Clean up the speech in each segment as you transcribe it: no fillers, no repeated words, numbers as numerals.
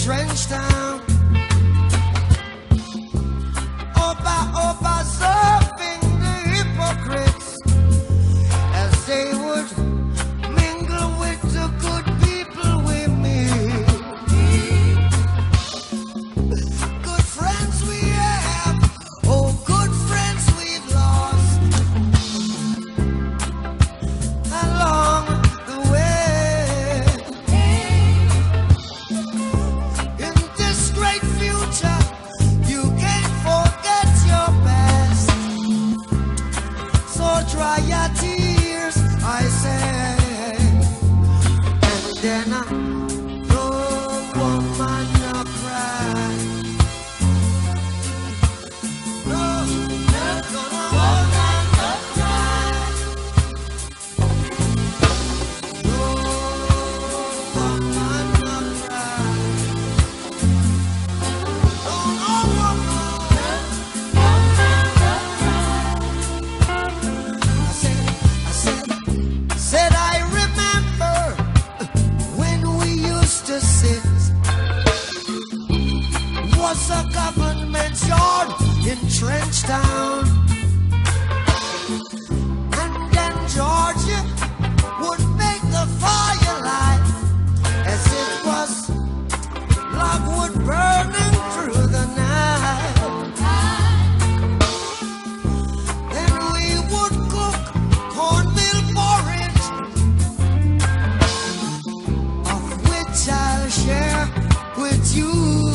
trench town. Observing the hypocrites as they would mingle with the good people we meet. Good friends we have, oh good friends we've lost along the way. In this great future, you can't forget your past. So dry your tears, I say, and then no woman no cry. No, woman no cry. No woman no cry. No woman. Said I remember when we used to sit, was a government yard in Trench Town, and then Georgia would make the firelight as it was logwood burning through the night. Then we would cook cornmeal porridge, of which I'll share with you.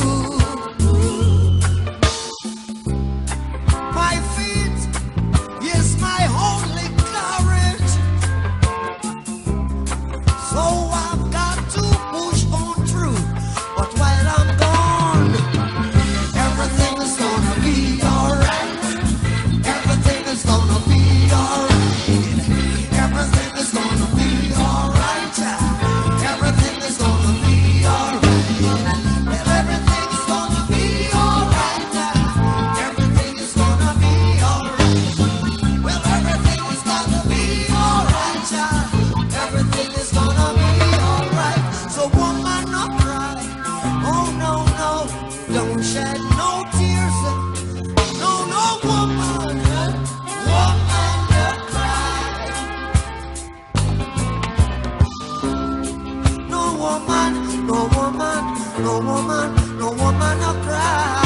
My feet is my only courage, so I've got to push on through. But while I'm gone, everything is gonna be alright. Everything is gonna be alright. Everything is gonna be alright. Everything is gonna be alright. Well, everything is gonna be alright. Everything is gonna be alright. Well, everything is gonna be alright. Everything is gonna be alright. So woman, no cry. Oh no, no, don't shed no tears. No, no, woman, woman, no cry. No woman, no woman, no woman, no woman, no cry.